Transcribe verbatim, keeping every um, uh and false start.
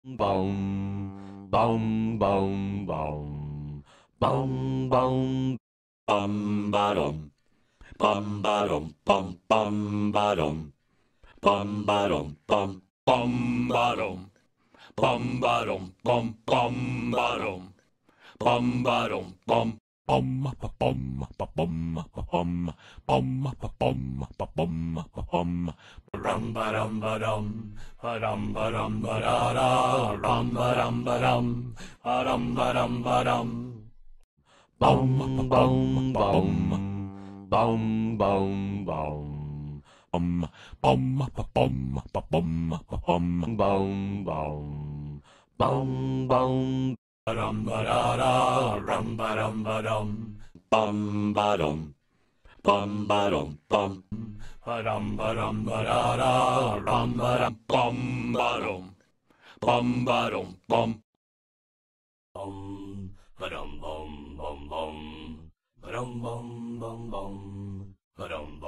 Bum, bum, bum, bum, bum, bum, bum, ba-dum, bum, ba-dum, bum, bum, ba-dum, bum, ba-dum, bum, bum, ba-dum, bum, ba-dum, bum, bum, ba-dum, bum, ba-dum, bum. Bum ba bum ba bum ba bum bum ba bum ba bum ba bum rum ba dum ba dum ba dum ba dum ba da da rum ba dum ba dum ba dum ba dum ba dum bum bum bum bum bum bum um bum ba bum ba bum ba bum bum bum bum bum ba-dum ba-da-da, rum ba-dum ba-dum, bum ba-dum, bum ba-dum bum, ba-dum ba-dum ba-da-da, rum ba-dum bum ba-dum, bum ba-dum bum, bum ba-dum bum bum bum, ba-dum bum bum bum, ba-dum